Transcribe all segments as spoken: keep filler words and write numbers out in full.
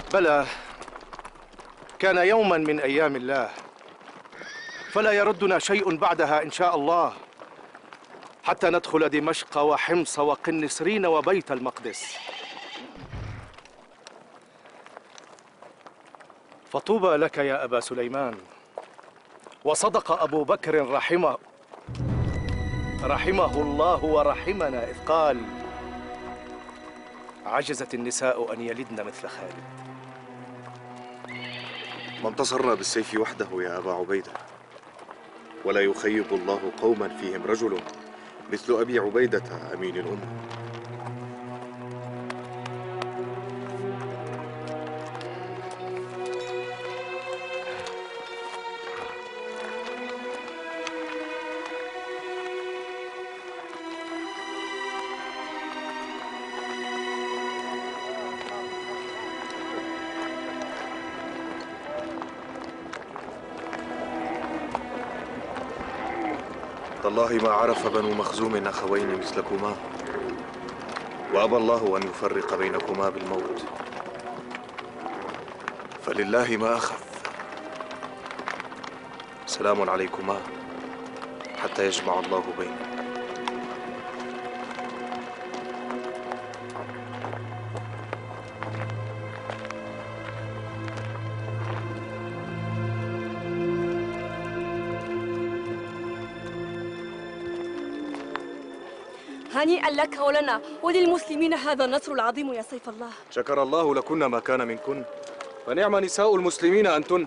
بلى، كان يوما من أيام الله، فلا يردنا شيء بعدها إن شاء الله، حتى ندخل دمشق وحمص وقنسرين وبيت المقدس. فطوبى لك يا أبا سليمان. وصدق أبو بكر رحمه رحمه الله ورحمنا إذ قال: عجزت النساء أن يلدن مثل خالد. ما انتصرنا بالسيف وحده يا أبا عبيدة، ولا يخيب الله قوما فيهم رجل مثل أبي عبيدة أمين الأمة. تالله ما عرف بنو مخزوم أخوين مثلكما، وأبى الله أن يفرق بينكما بالموت، فلله ما أخذ. سلام عليكما حتى يجمع الله بيننا. هنيئا لك ولنا وللمسلمين هذا النصر العظيم يا سيف الله. شكر الله لكن ما كان منكن، فنعم نساء المسلمين أنتن.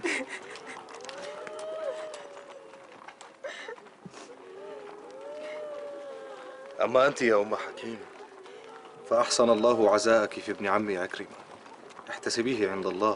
أما أنت يا أم حكيم فأحسن الله عزاءك في ابن عمي عكرمة، احتسبيه عند الله،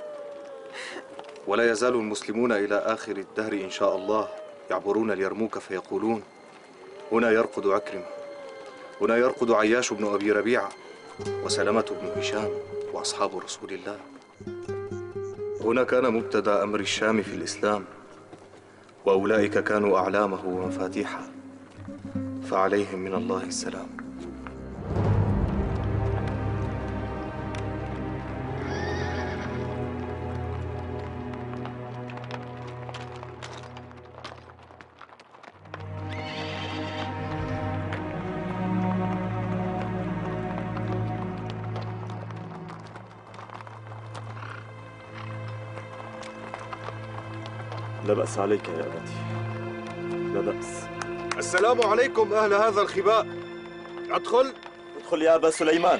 ولا يزال المسلمون إلى آخر الدهر إن شاء الله يعبرون اليرموك فيقولون: هنا يرقد عكرمة، هنا يرقد عياش بن أبي ربيعة وسلمة بن هشام وأصحاب رسول الله. هنا كان مبتدأ أمر الشام في الإسلام، وأولئك كانوا أعلامه ومفاتيحه، فعليهم من الله السلام. لا بأس عليك يا أبتي، لا بأس. السلام عليكم أهل هذا الخباء. أدخل. ادخل يا أبا سليمان.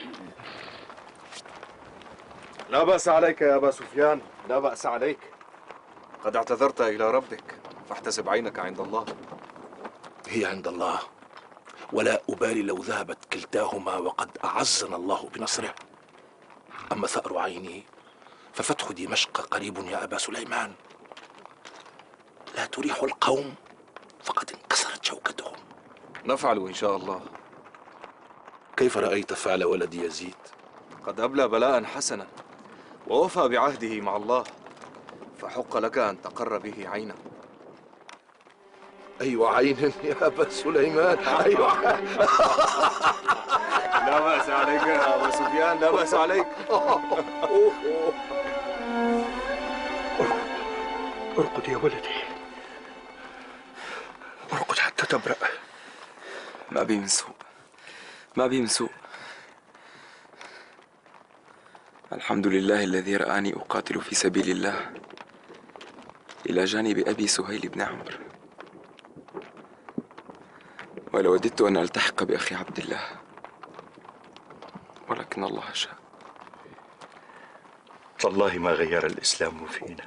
لا بأس عليك يا أبا سفيان، لا بأس عليك. قد اعتذرت إلى ربك فاحتسب عينك عند الله. هي عند الله، ولا أبالي لو ذهبت كلتاهما وقد أعزنا الله بنصره. أما ثأر عيني ففتح دمشق قريب يا أبا سليمان. لا تريح القوم فقد انكسرت شوكتهم. نفعل إن شاء الله. كيف رأيت فعل ولد يزيد؟ قد أبلى بلاء حسنا ووفى بعهده مع الله، فحق لك أن تقر به عينه. أي عين يا أبا سليمان، أي عين. لا بأس عليك يا أبا سفيان، لا بأس عليك. ارقد يا ولدي، ارقد حتى تبرأ. ما بي من سوء، ما بي من سوء. الحمد لله الذي رآني أقاتل في سبيل الله إلى جانب أبي سهيل بن عمرو، ولوددت أن ألتحق بأخي عبد الله، ولكن الله شاء. والله ما غير الإسلام فينا.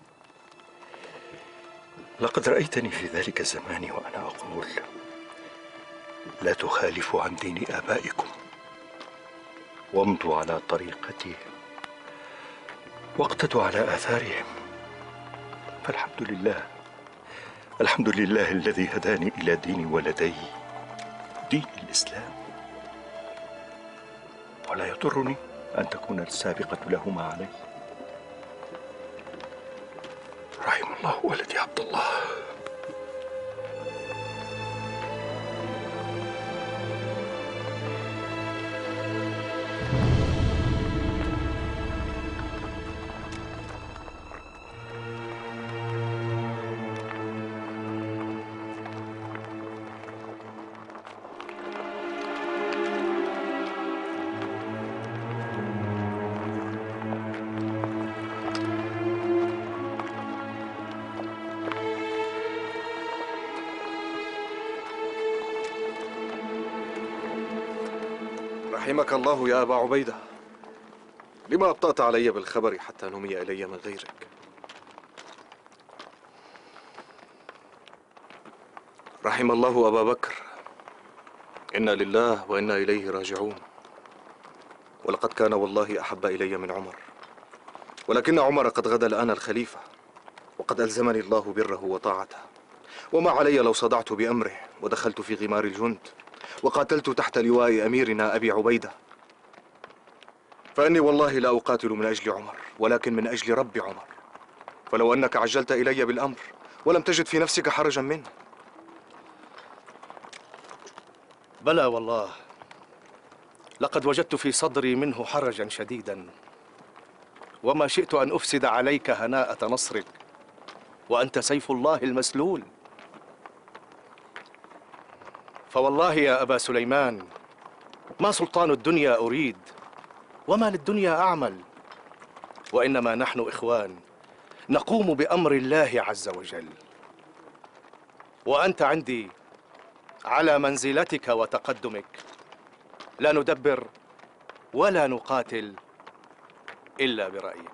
لقد رأيتني في ذلك الزمان وأنا أقول: لا تخالفوا عن دين آبائكم، وامضوا على طريقتهم، واقتدوا على آثارهم. فالحمد لله، الحمد لله الذي هداني إلى دين ولدي، دين الإسلام، ولا يضرني أن تكون السابقة لهما علي. رحم الله ولدي عبد الله. رحمك الله يا أبا عبيدة، لما أبطأت علي بالخبر حتى نمي إلي من غيرك؟ رحم الله أبا بكر، إنا لله وإنا إليه راجعون. ولقد كان والله أحب إلي من عمر، ولكن عمر قد غدا الآن الخليفة، وقد ألزمني الله بره وطاعته، وما علي لو صدعت بأمره ودخلت في غمار الجند وقاتلت تحت لواء أميرنا أبي عبيدة. فإني والله لا أقاتل من أجل عمر، ولكن من أجل رب عمر. فلو أنك عجلت إلي بالأمر ولم تجد في نفسك حرجا منه. بلى والله، لقد وجدت في صدري منه حرجا شديدا، وما شئت أن أفسد عليك هناءة نصرك وأنت سيف الله المسلول. فوالله يا أبا سليمان، ما سلطان الدنيا أريد وما للدنيا أعمل، وإنما نحن إخوان نقوم بأمر الله عز وجل، وأنت عندي على منزلتك وتقدمك، لا ندبر ولا نقاتل إلا برأيك.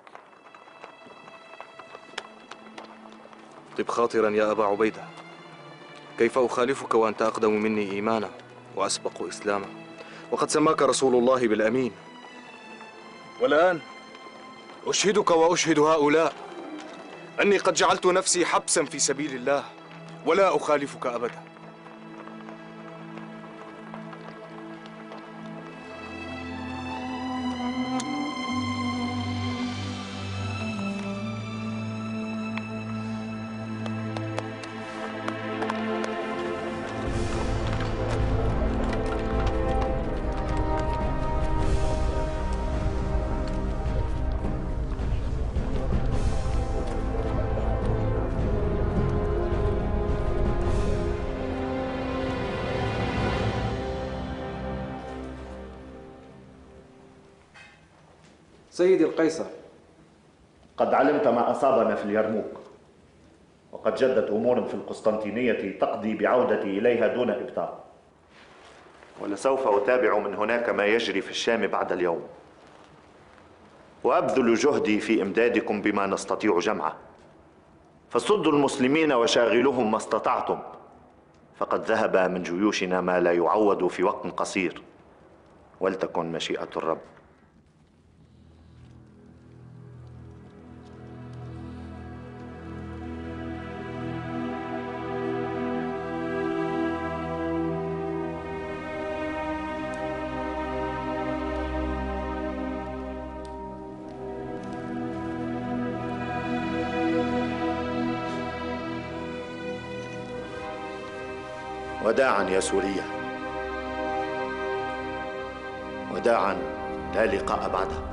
طب خاطرا يا أبا عبيدة، كيف أخالفك وأنت أقدم مني إيمانا وأسبق إسلاما، وقد سماك رسول الله بالأمين؟ والآن أشهدك وأشهد هؤلاء أني قد جعلت نفسي حبسا في سبيل الله، ولا أخالفك أبدا. سيدي القيصر، قد علمت ما أصابنا في اليرموك، وقد جدت أمور في القسطنطينية تقضي بعودتي إليها دون إبطاء، ولسوف أتابع من هناك ما يجري في الشام بعد اليوم، وأبذل جهدي في إمدادكم بما نستطيع جمعه، فصدوا المسلمين وشاغلوهم ما استطعتم، فقد ذهب من جيوشنا ما لا يعوض في وقت قصير، ولتكن مشيئة الرب. وداعا يا سوريا، وداعا، لا لقاء بعدها.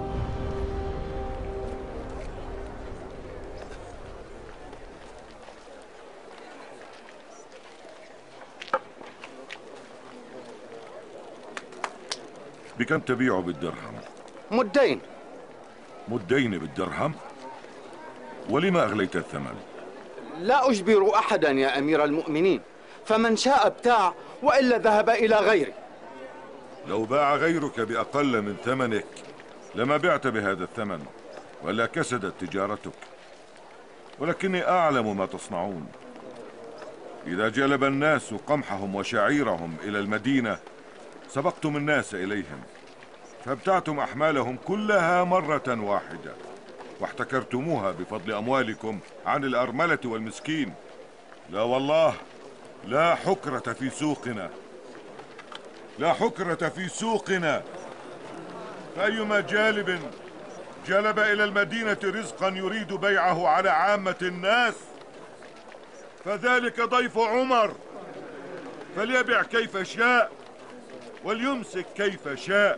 بكم تبيع بالدرهم؟ مدين. مدين بالدرهم؟ ولما أغليت الثمن؟ لا أجبر أحدا يا أمير المؤمنين، فمن شاء ابتاع وإلا ذهب إلى غيري. لو باع غيرك بأقل من ثمنك لما بعت بهذا الثمن، ولا كسدت تجارتك. ولكني أعلم ما تصنعون. إذا جلب الناس قمحهم وشعيرهم إلى المدينة سبقتم الناس إليهم، فابتعتم أحمالهم كلها مرة واحدة، واحتكرتموها بفضل أموالكم عن الأرملة والمسكين. لا والله، لا حكرة في سوقنا، لا حكرة في سوقنا. فأيما جالب جلب إلى المدينة رزقا يريد بيعه على عامة الناس فذلك ضيف عمر، فليبع كيف شاء وليمسك كيف شاء.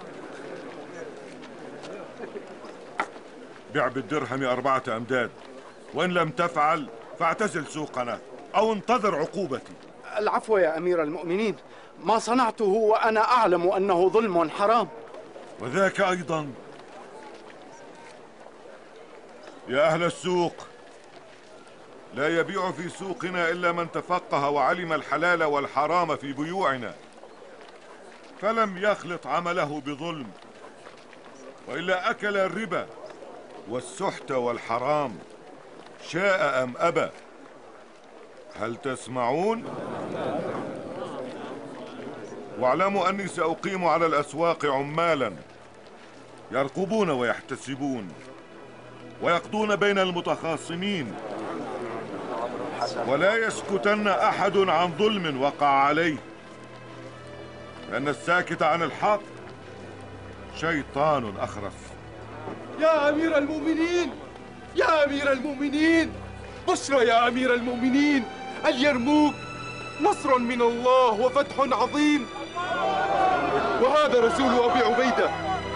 بع بالدرهم أربعة أمداد، وإن لم تفعل فاعتزل سوقنا أو انتظر عقوبتي. العفو يا أمير المؤمنين، ما صنعته وأنا أعلم أنه ظلم حرام. وذاك أيضا. يا أهل السوق، لا يبيع في سوقنا إلا من تفقه وعلم الحلال والحرام في بيوعنا، فلم يخلط عمله بظلم، وإلا أكل الربا والسحت والحرام شاء أم أبى. هل تسمعون؟ واعلموا أني سأقيم على الأسواق عمالا يرقبون ويحتسبون ويقضون بين المتخاصمين، ولا يسكتن أحد عن ظلم وقع عليه، لأن الساكت عن الحق شيطان أخرس. يا أمير المؤمنين، يا أمير المؤمنين، بشرى يا أمير المؤمنين، اليرموك نصر من الله وفتح عظيم، وهذا رسول أبي عبيدة.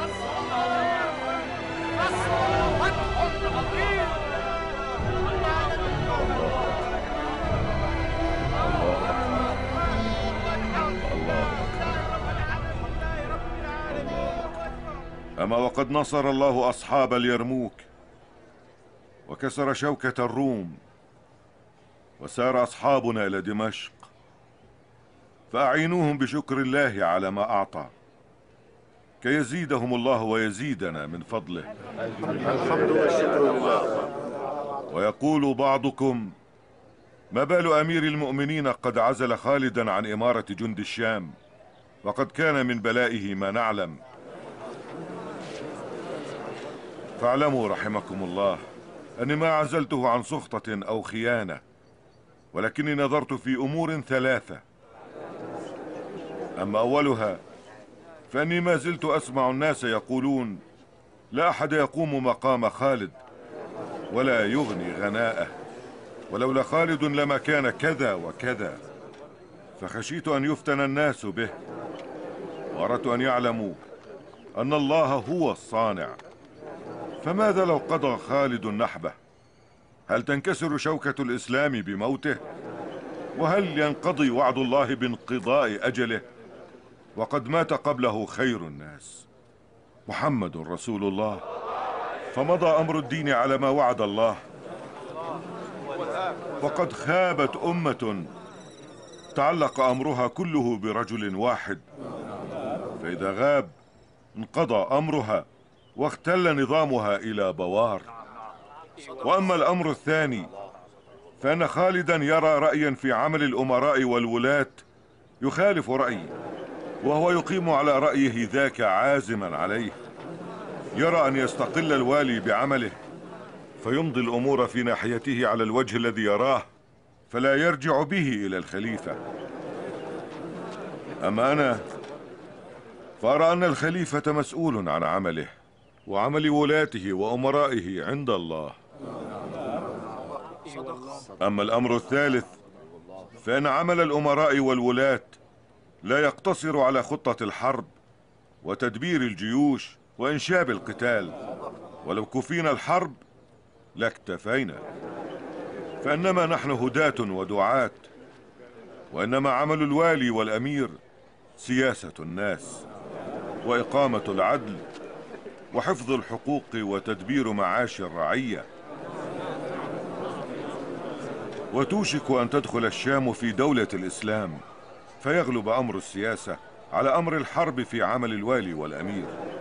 أما وقد نصر الله أصحاب اليرموك وكسر شوكة الروم، وسار أصحابنا إلى دمشق، فأعينوهم بشكر الله على ما أعطى، كي يزيدهم الله ويزيدنا من فضله. الحمد والشكر لله. ويقول بعضكم: ما بال أمير المؤمنين قد عزل خالدا عن إمارة جند الشام، وقد كان من بلائه ما نعلم. فاعلموا رحمكم الله أني ما عزلته عن سخطة أو خيانة، ولكني نظرت في أمور ثلاثة. أما أولها فأني ما زلت أسمع الناس يقولون: لا أحد يقوم مقام خالد ولا يغني غناءه، ولولا خالد لما كان كذا وكذا. فخشيت أن يفتن الناس به، وأردت أن يعلموا أن الله هو الصانع. فماذا لو قضى خالد نحبه؟ هل تنكسر شوكة الإسلام بموته؟ وهل ينقضي وعد الله بانقضاء أجله؟ وقد مات قبله خير الناس محمد رسول الله، فمضى أمر الدين على ما وعد الله. وقد خابت أمة تعلق أمرها كله برجل واحد، فإذا غاب انقضى أمرها واختل نظامها إلى بوار. وأما الأمر الثاني فإن خالدا يرى رأيا في عمل الأمراء والولاة يخالف رأيي، وهو يقيم على رأيه ذاك عازما عليه. يرى أن يستقل الوالي بعمله فيمضي الأمور في ناحيته على الوجه الذي يراه، فلا يرجع به إلى الخليفة. أما أنا فأرى أن الخليفة مسؤول عن عمله وعمل ولاته وأمرائه عند الله. أما الأمر الثالث فإن عمل الأمراء والولاة لا يقتصر على خطة الحرب وتدبير الجيوش وإنشاب القتال، ولو كفينا الحرب لاكتفينا، فإنما نحن هداة ودعاة، وإنما عمل الوالي والأمير سياسة الناس وإقامة العدل وحفظ الحقوق وتدبير معاش الرعية. وتوشك أن تدخل الشام في دولة الإسلام، فيغلب أمر السياسة على أمر الحرب في عمل الوالي والأمير.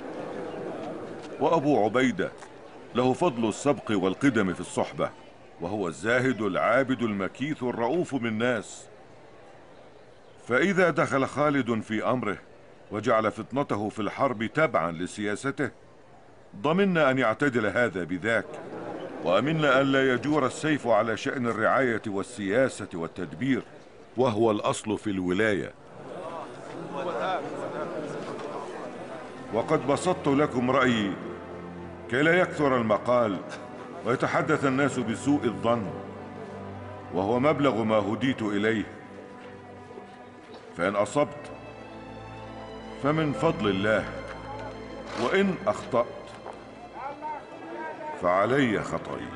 وأبو عبيدة له فضل السبق والقدم في الصحبة، وهو الزاهد العابد المكيث الرؤوف بالناس. فإذا دخل خالد في أمره وجعل فطنته في الحرب تبعا لسياسته، ضمننا أن يعتدل هذا بذاك، وأمنا أن لا يجور السيف على شأن الرعاية والسياسة والتدبير، وهو الأصل في الولاية. وقد بسطت لكم رأيي كي لا يكثر المقال ويتحدث الناس بسوء الظن، وهو مبلغ ما هديت إليه. فإن أصبت فمن فضل الله، وإن أخطأت فعلي خطئي.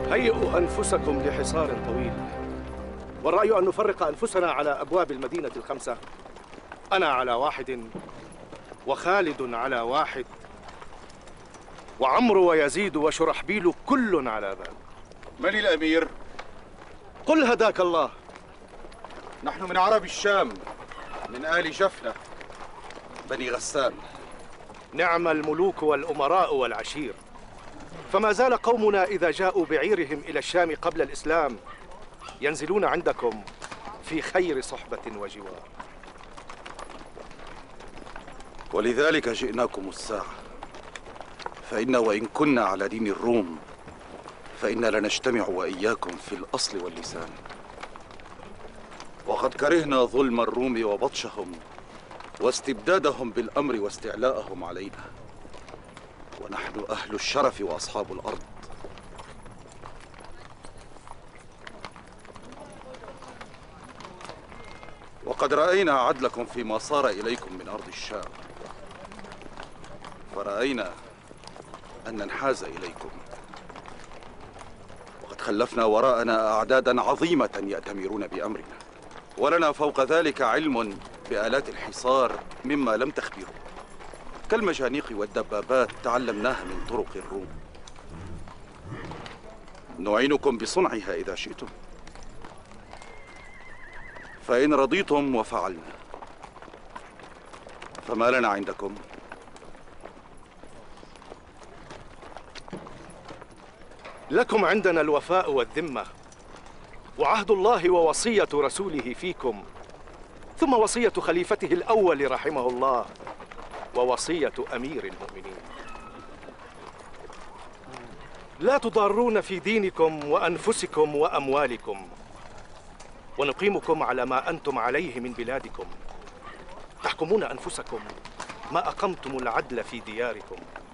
هيئوا أنفسكم لحصار طويل، والرأي أن نفرق أنفسنا على أبواب المدينة الخمسة. أنا على واحد، وخالد على واحد، وعمرو ويزيد وشرحبيل كل على باب. من الأمير؟ قل هداك الله. نحن من عرب الشام، من آل جفنة بني غسان. نعم الملوك والأمراء والعشير، فما زال قومنا إذا جاءوا بعيرهم إلى الشام قبل الإسلام ينزلون عندكم في خير صحبة وجوار. ولذلك جئناكم الساعة، فإن وإن كنا على دين الروم فإنا لنجتمع وإياكم في الأصل واللسان. وقد كرهنا ظلم الروم وبطشهم واستبدادهم بالأمر واستعلاءهم علينا، ونحن أهل الشرف وأصحاب الأرض. وقد رأينا عدلكم فيما صار إليكم من أرض الشام، فرأينا أن ننحاز إليكم، وقد خلفنا وراءنا أعدادا عظيمة يأتمرون بأمرنا، ولنا فوق ذلك علم بآلات الحصار مما لم تخبروا، كالمجانيق والدبابات تعلمناها من طرق الروم. نعينكم بصنعها إذا شئتم، فإن رضيتم وفعلنا فما لنا عندكم؟ لكم عندنا الوفاء والذمة، وعهد الله ووصية رسوله فيكم، ثم وصية خليفته الأول رحمه الله، ووصية أمير المؤمنين. لا تضارون في دينكم وأنفسكم وأموالكم، ونقيمكم على ما أنتم عليه من بلادكم. تحكمون أنفسكم ما أقمتم العدل في دياركم.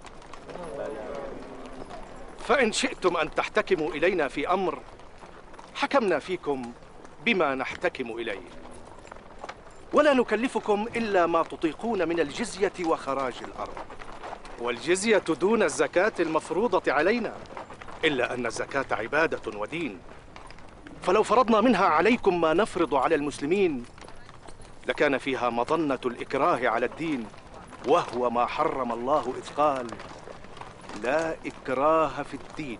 فإن شئتم أن تحتكموا إلينا في أمر حكمنا فيكم بما نحتكم إليه، ولا نكلفكم إلا ما تطيقون من الجزية وخراج الأرض، والجزية دون الزكاة المفروضة علينا، إلا أن الزكاة عبادة ودين، فلو فرضنا منها عليكم ما نفرض على المسلمين لكان فيها مظنة الإكراه على الدين، وهو ما حرم الله إذ قال: لا إكراه في الدين.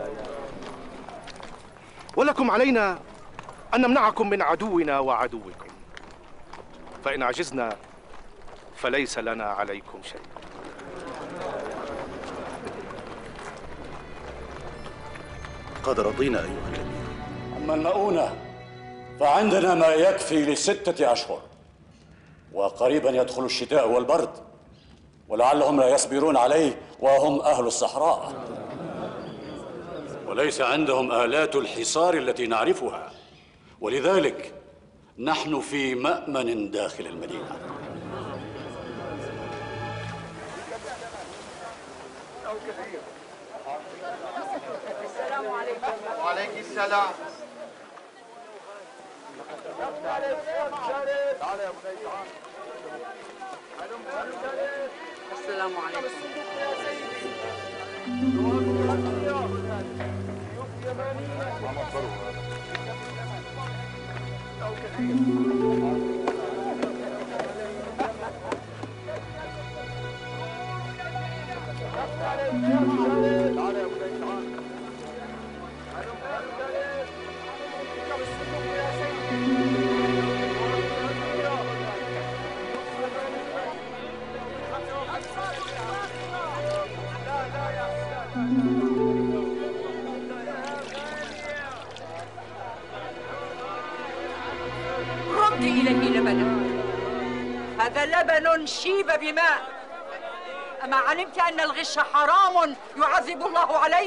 ولكم علينا أن نمنعكم من عدونا وعدوكم، فإن عجزنا فليس لنا عليكم شيء. قد رضينا أيها الأمير. أما المؤونة فعندنا ما يكفي لستة أشهر، وقريبا يدخل الشتاء والبرد، ولعلهم لا يصبرون عليه وهم أهل الصحراء، وليس عندهم آلات الحصار التي نعرفها، ولذلك نحن في مأمن داخل المدينة. السلام عليكم. وعليكم السلام. السلام عليكم. ردي إليه لبنا، هذا لبن شيب بماء. أما علمت أن الغش حرام يعذب الله عليه؟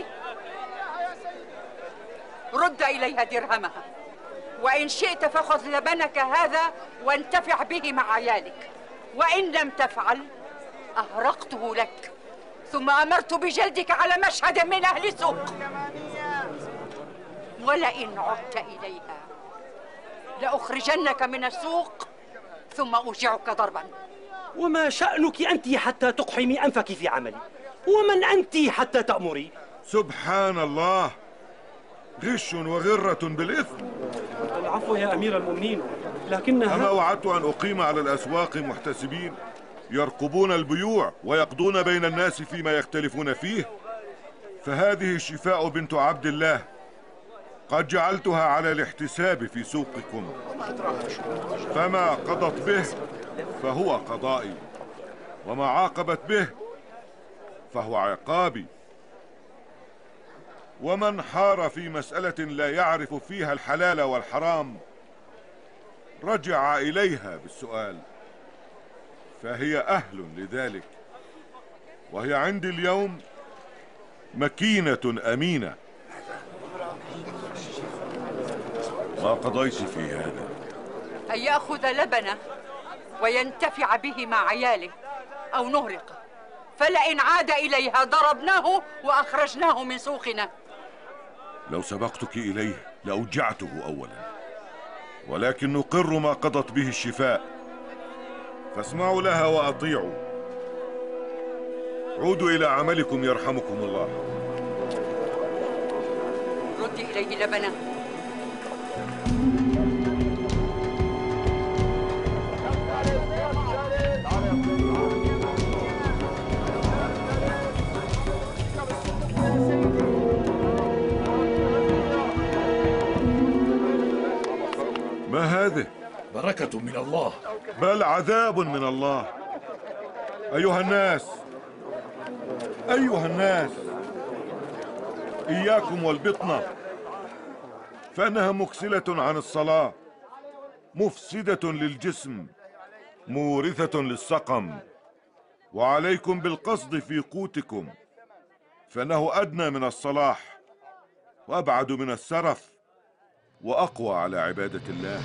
رد إليها درهمها، وإن شئت فخذ لبنك هذا وانتفع به مع عيالك، وإن لم تفعل أهرقته لك، ثم أمرت بجلدك على مشهد من أهل سوق. ولئن عدت إليها لأخرجنك من السوق ثم أوجعك ضربا. وما شأنك أنت حتى تقحمي أنفك في عملي؟ ومن أنت حتى تأمري؟ سبحان الله، غش وغرة بالإثم. العفو يا أمير المؤمنين، لكنها أما وعدت أن أقيم على الأسواق محتسبين يرقبون البيوع ويقضون بين الناس فيما يختلفون فيه، فهذه شفاء بنت عبد الله قد جعلتها على الاحتساب في سوقكم، فما قضت به فهو قضائي، وما عاقبت به فهو عقابي. ومن حار في مسألة لا يعرف فيها الحلال والحرام رجع إليها بالسؤال، فهي أهل لذلك، وهي عندي اليوم مكينة أمينة. ما قضيت في هذا؟ أن يأخذ لبنه وينتفع به مع عياله أو نهرقه، فلئن عاد إليها ضربناه وأخرجناه من سوقنا. لو سبقتك إليه لأوجعته أولا، ولكن نقر ما قضت به الشفاء، فاسمعوا لها وأطيعوا. عودوا إلى عملكم يرحمكم الله. ردي إليه لبنه. ما هذه؟ بركة من الله، بل عذاب من الله. أيها الناس أيها الناس إياكم والبطنة، فإنها مكسلة عن الصلاة، مفسدة للجسم، مورثة للسقم. وعليكم بالقصد في قوتكم، فإنه أدنى من الصلاح وأبعد من السرف وأقوى على عبادة الله.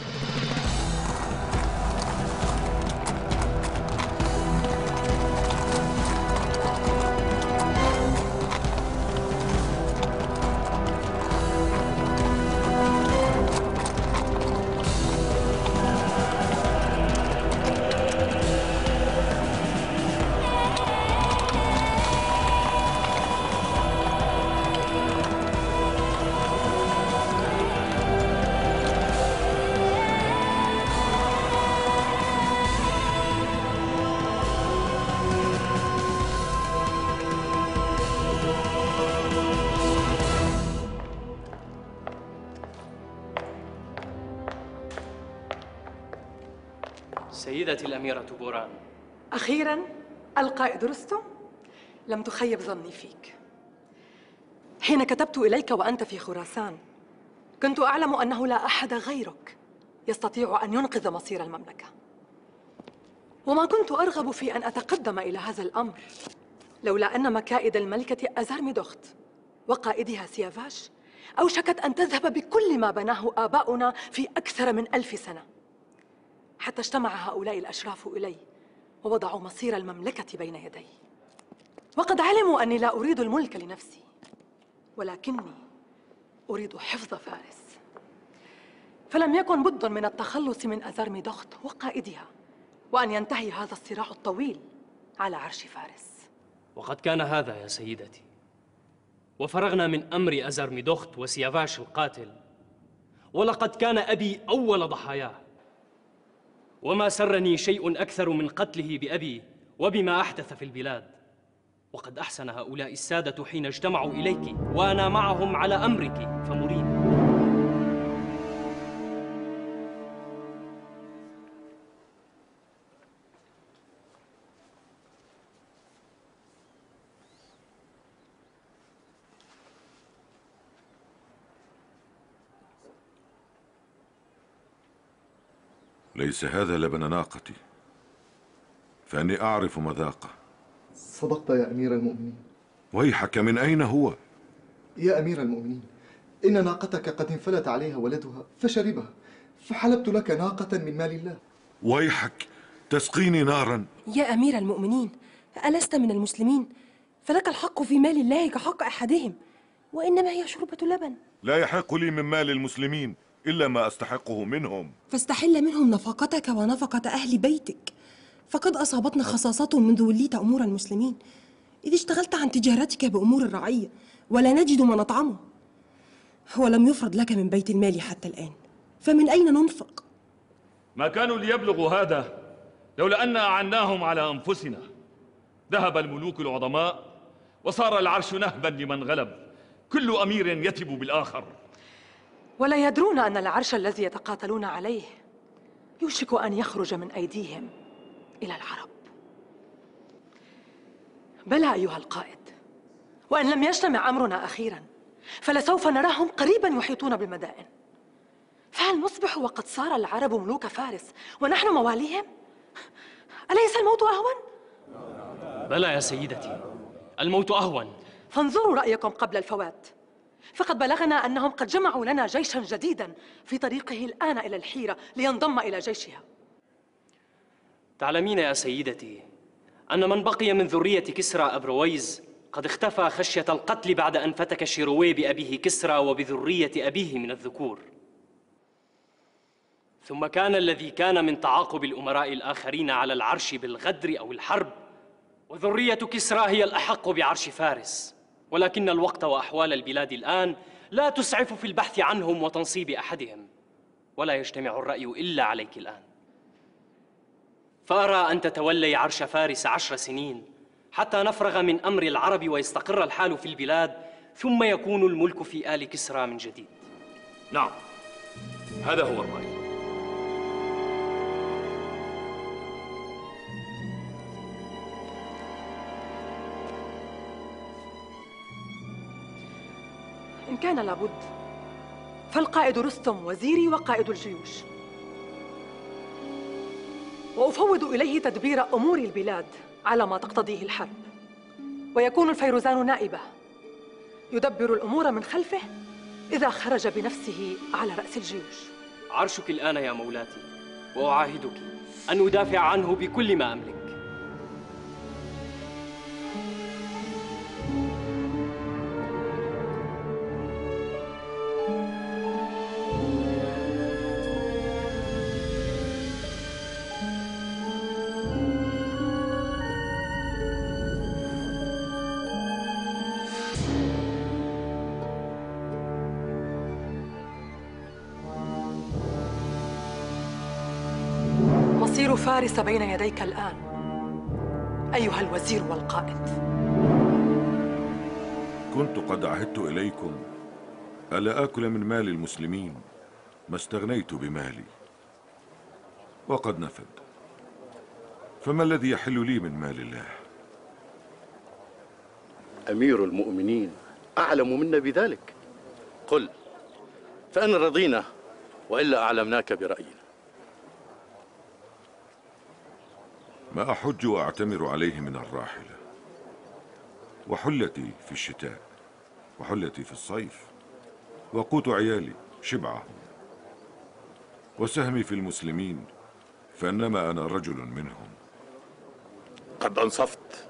سيدتي الأميرة بوران. أخيراً القائد رستم، لم تخيب ظني فيك. حين كتبت إليك وأنت في خراسان كنت أعلم أنه لا أحد غيرك يستطيع أن ينقذ مصير المملكة، وما كنت أرغب في أن أتقدم إلى هذا الأمر لولا أن مكائد الملكة أزارميدوخت وقائدها سيافاش أوشكت أن تذهب بكل ما بناه آباؤنا في أكثر من ألف سنة، حتى اجتمع هؤلاء الأشراف إلي ووضعوا مصير المملكة بين يدي. وقد علموا أني لا أريد الملك لنفسي، ولكني أريد حفظ فارس، فلم يكن بد من التخلص من أزارميدوخت وقائدها، وأن ينتهي هذا الصراع الطويل على عرش فارس. وقد كان هذا يا سيدتي، وفرغنا من أمر أزارميدوخت وسيافاش القاتل، ولقد كان أبي أول ضحاياه، وما سرني شيء أكثر من قتله بأبي وبما أحدث في البلاد. وقد أحسن هؤلاء السادة حين اجتمعوا إليك وأنا معهم على أمرك فمرين. ليس هذا لبن ناقتي، فأني أعرف مذاقه. صدقت يا أمير المؤمنين. ويحك، من أين هو؟ يا أمير المؤمنين، إن ناقتك قد انفلت عليها ولدها فشربها، فحلبت لك ناقة من مال الله. ويحك، تسقيني نارا. يا أمير المؤمنين، ألست من المسلمين؟ فلك الحق في مال الله كحق أحدهم، وإنما هي شربة لبن. لا يحق لي من مال المسلمين إلا ما أستحقه منهم. فاستحل منهم نفقتك ونفقة أهل بيتك، فقد أصابتنا خصاصة منذ وليت أمور المسلمين، إذ اشتغلت عن تجارتك بأمور الرعية ولا نجد ما نطعمه. ولم يفرض لك من بيت المال حتى الآن، فمن أين ننفق؟ ما كانوا ليبلغوا هذا لولا أن أعناهم على أنفسنا. ذهب الملوك العظماء وصار العرش نهبا لمن غلب، كل أمير يتب بالآخر. ولا يدرون أن العرش الذي يتقاتلون عليه يوشك أن يخرج من أيديهم إلى العرب. بلى أيها القائد، وإن لم يجتمع أمرنا أخيراً فلسوف نراهم قريباً يحيطون بالمدائن. فهل نصبح وقد صار العرب ملوك فارس ونحن مواليهم؟ أليس الموت أهون؟ بلى يا سيدتي، الموت أهون. فانظروا رأيكم قبل الفوات، فقد بلغنا أنهم قد جمعوا لنا جيشاً جديداً في طريقه الآن إلى الحيرة لينضم إلى جيشها. تعلمين يا سيدتي أن من بقي من ذرية كسرى أبرويز قد اختفى خشية القتل بعد أن فتك شيروي بأبيه كسرى وبذرية أبيه من الذكور. ثم كان الذي كان من تعاقب الأمراء الآخرين على العرش بالغدر أو الحرب، وذرية كسرى هي الأحق بعرش فارس. ولكن الوقت وأحوال البلاد الآن لا تسعف في البحث عنهم وتنصيب أحدهم، ولا يجتمع الرأي إلا عليك الآن. فأرى أن تتولي عرش فارس عشر سنين حتى نفرغ من أمر العرب ويستقر الحال في البلاد، ثم يكون الملك في آل كسرى من جديد. نعم، هذا هو الرأي. إن كان لابد فالقائد رستم وزيري وقائد الجيوش، وأفوض إليه تدبير أمور البلاد على ما تقتضيه الحرب، ويكون الفيروزان نائبه يدبر الأمور من خلفه إذا خرج بنفسه على رأس الجيوش. عرشك الآن يا مولاتي، وأعاهدك أن أدافع عنه بكل ما أملك. مصير فارس بين يديك الآن أيها الوزير والقائد. كنت قد عهدت إليكم ألا آكل من مال المسلمين ما استغنيت بمالي، وقد نفد، فما الذي يحل لي من مال الله؟ أمير المؤمنين أعلم منا بذلك. قل، فإن رضينا وإلا أعلمناك برأينا. ما أحج وأعتمر عليه من الراحلة، وحلتي في الشتاء وحلتي في الصيف، وقوت عيالي شبعهم، وسهمي في المسلمين فإنما أنا رجل منهم. قد أنصفت.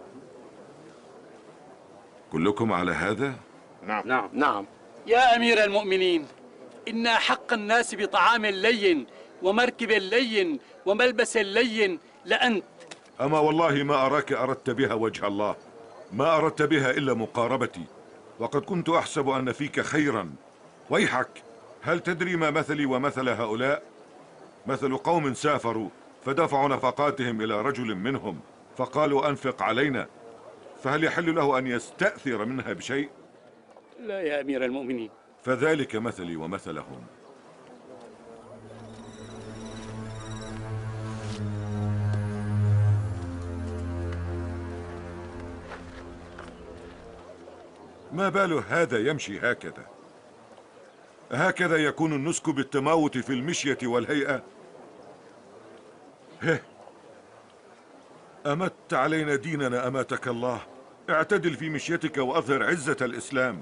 كلكم على هذا؟ نعم نعم نعم. يا أمير المؤمنين، إن أحق الناس بطعام لين ومركب لين وملبس لين لأنت. أما والله ما أراك أردت بها وجه الله، ما أردت بها إلا مقاربتي، وقد كنت أحسب أن فيك خيرا. ويحك، هل تدري ما مثلي ومثل هؤلاء؟ مثل قوم سافروا فدفعوا نفقاتهم إلى رجل منهم فقالوا أنفق علينا، فهل يحل له أن يستأثر منها بشيء؟ لا يا أمير المؤمنين. فذلك مثلي ومثلهم. ما بال هذا يمشي هكذا؟ هكذا يكون النسك بالتماوت في المشية والهيئة؟ هه، أمت علينا ديننا أماتك الله. اعتدل في مشيتك وأظهر عزة الإسلام.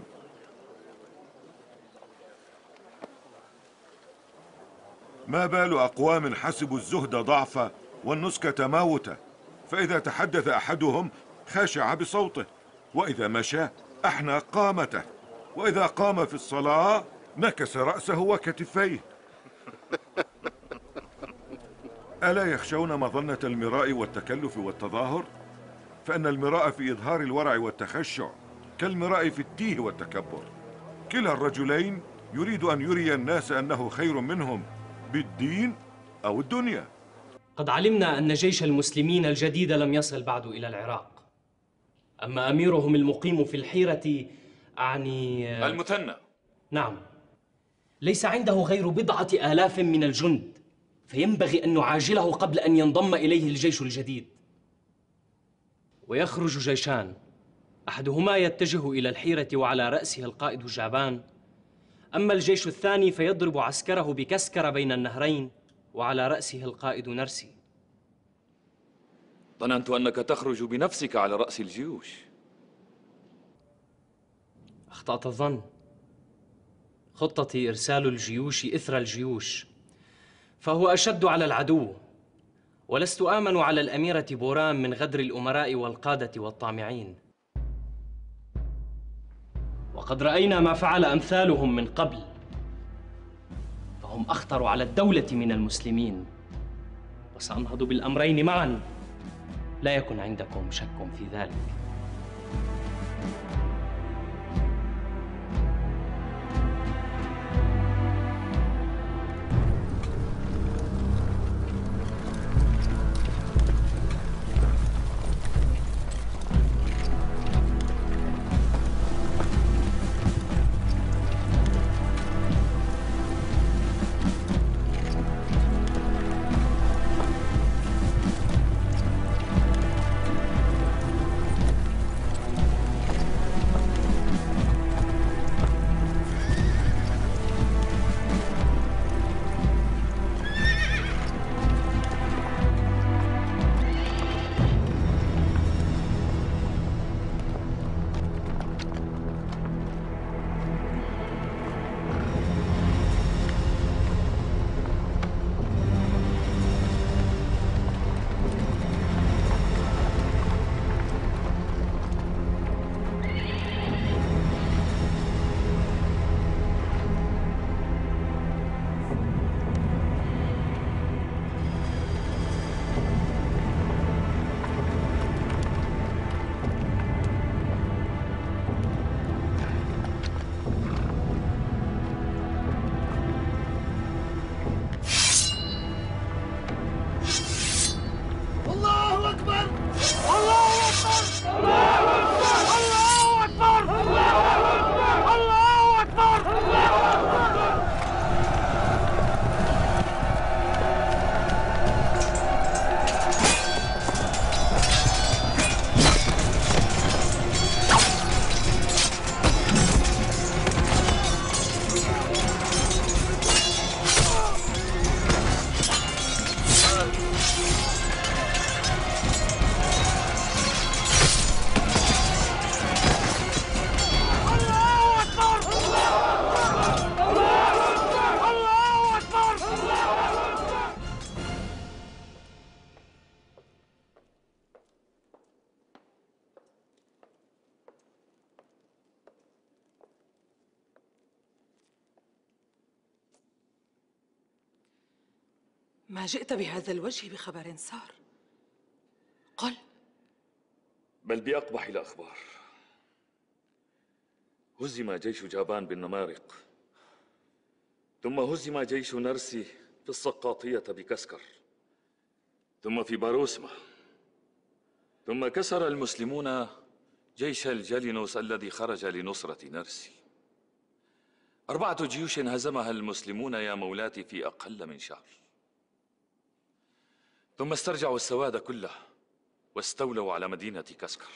ما بال أقوام حسبوا الزهد ضعفا والنسك تماوتا، فإذا تحدث أحدهم خاشع بصوته، وإذا مشى أحنى قامته، وإذا قام في الصلاة نكس رأسه وكتفيه. ألا يخشون مظنة المراء والتكلف والتظاهر؟ فإن المراء في إظهار الورع والتخشع كالمراء في التيه والتكبر. وكلا الرجلين يريد أن يري الناس أنه خير منهم بالدين أو الدنيا. قد علمنا أن جيش المسلمين الجديد لم يصل بعد إلى العراق، أما أميرهم المقيم في الحيرة أعني المثنى. نعم، ليس عنده غير بضعة آلاف من الجند، فينبغي أن نعاجله قبل أن ينضم إليه الجيش الجديد. ويخرج جيشان، أحدهما يتجه إلى الحيرة وعلى رأسه القائد جابان، أما الجيش الثاني فيضرب عسكره بكسكر بين النهرين وعلى رأسه القائد نرسي. ظننت أنك تخرج بنفسك على رأس الجيوش. أخطأت الظن. خطتي إرسال الجيوش إثر الجيوش، فهو أشد على العدو، ولست آمن على الأميرة بوران من غدر الأمراء والقادة والطامعين. وقد رأينا ما فعل أمثالهم من قبل، فهم أخطر على الدولة من المسلمين، وسأنهض بالأمرين معا، لا يكن عندكم شك في ذلك. ما جئت بهذا الوجه بخبر سار؟ قل. بل بأقبح الأخبار. هزم جيش جابان بالنمارق، ثم هزم جيش نرسي في السقاطية بكسكر، ثم في باروسمة، ثم كسر المسلمون جيش الجالينوس الذي خرج لنصرة نرسي. أربعة جيوش هزمها المسلمون يا مولاتي في أقل من شهر، ثم استرجعوا السواد كله واستولوا على مدينة كسكر.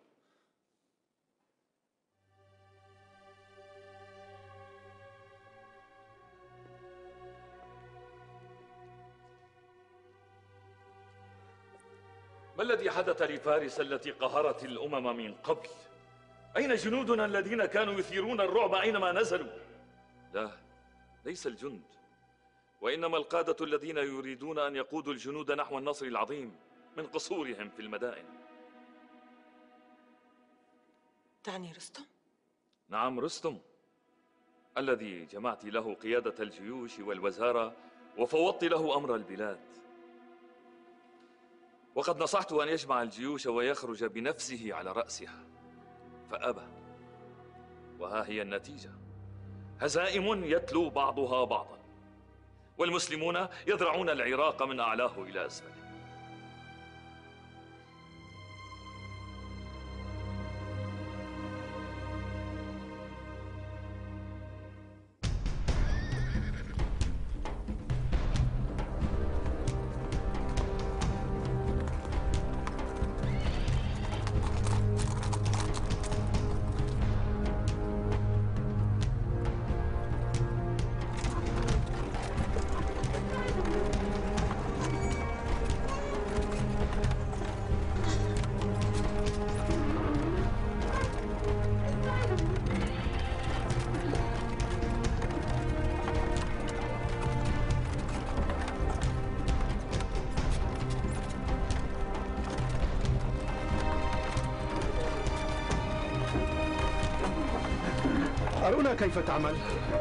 ما الذي حدث لفارس التي قهرت الأمم من قبل؟ أين جنودنا الذين كانوا يثيرون الرعب أينما نزلوا؟ لا، ليس الجند، وإنما القادة الذين يريدون أن يقودوا الجنود نحو النصر العظيم من قصورهم في المدائن. تعني رستم؟ نعم، رستم الذي جمعت له قيادة الجيوش والوزارة وفوضت له أمر البلاد، وقد نصحت أن يجمع الجيوش ويخرج بنفسه على رأسها فأبى، وها هي النتيجة. هزائم يتلو بعضها بعضا، والمسلمون يذرعون العراق من أعلاه إلى أسفله. أرونا كيف تعمل.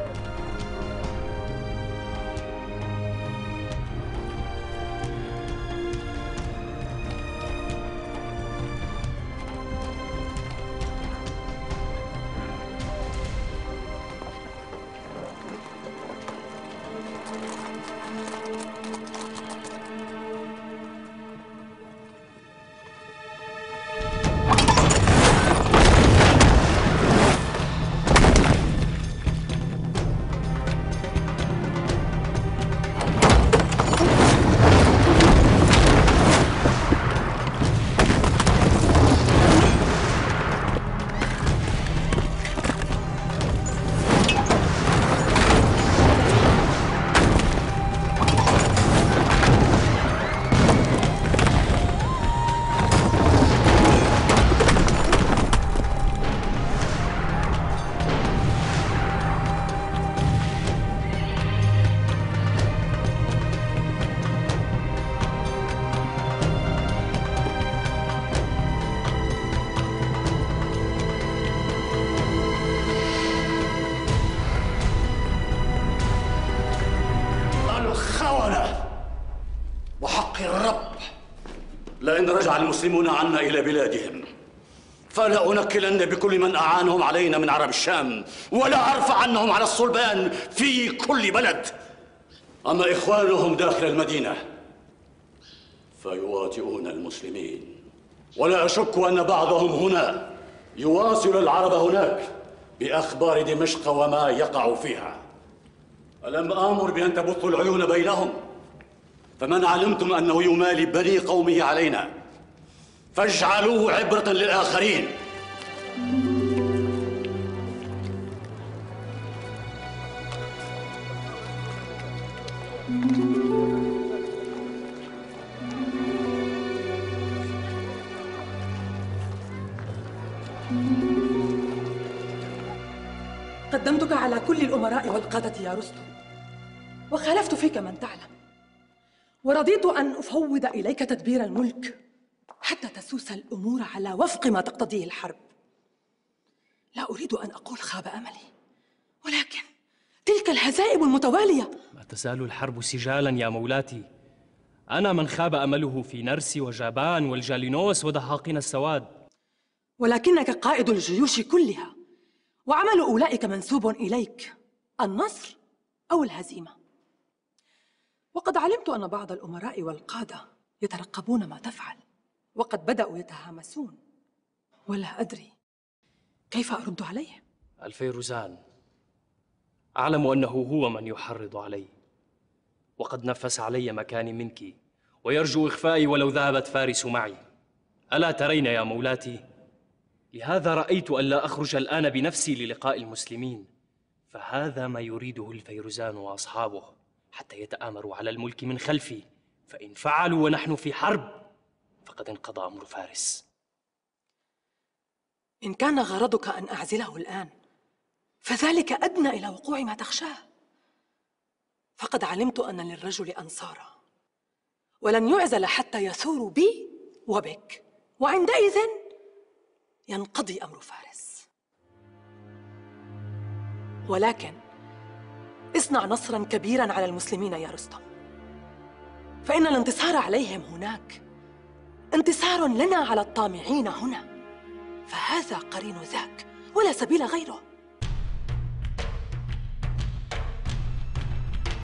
لئن رجع المسلمون عنا إلى بلادهم فلا أنكلن بكل من أعانهم علينا من عرب الشام، ولا أرفع عنهم على الصلبان في كل بلد. أما إخوانهم داخل المدينة فيواطئون المسلمين، ولا أشك أن بعضهم هنا يواصل العرب هناك بأخبار دمشق وما يقع فيها. ألم آمر بأن تبثوا العيون بينهم؟ فمن علمتم أنه يمالي بني قومه علينا فاجعلوه عبرة للآخرين. قدمتك على كل الأمراء والقادة يا رستم، وخالفت فيك من تعلم، ورضيت أن أفوض إليك تدبير الملك حتى تسوس الأمور على وفق ما تقتضيه الحرب. لا أريد أن أقول خاب أملي، ولكن تلك الهزائم المتوالية. ما تزال الحرب سجالا يا مولاتي. أنا من خاب أمله في نرسي وجابان والجالينوس ودهاقين السواد. ولكنك قائد الجيوش كلها، وعمل أولئك منسوب إليك، النصر أو الهزيمة. وقد علمت أن بعض الأمراء والقادة يترقبون ما تفعل، وقد بدأوا يتهامسون، ولا أدري كيف أرد عليه. الفيروزان أعلم أنه هو من يحرض علي، وقد نفس علي مكاني منك، ويرجو إخفائي ولو ذهبت فارس معي. ألا ترين يا مولاتي؟ لهذا رأيت ألا أخرج الآن بنفسي للقاء المسلمين، فهذا ما يريده الفيروزان وأصحابه، حتى يتآمروا على الملك من خلفي، فإن فعلوا ونحن في حرب فقد انقضى أمر فارس. إن كان غرضك أن أعزله الآن فذلك أدنى إلى وقوع ما تخشاه، فقد علمت أن للرجل أنصارا، ولن يعزل حتى يثور بي وبك، وعندئذ ينقضي أمر فارس. ولكن اصنع نصراً كبيراً على المسلمين يا رستم، فإن الانتصار عليهم هناك انتصار لنا على الطامعين هنا، فهذا قرين ذاك ولا سبيل غيره.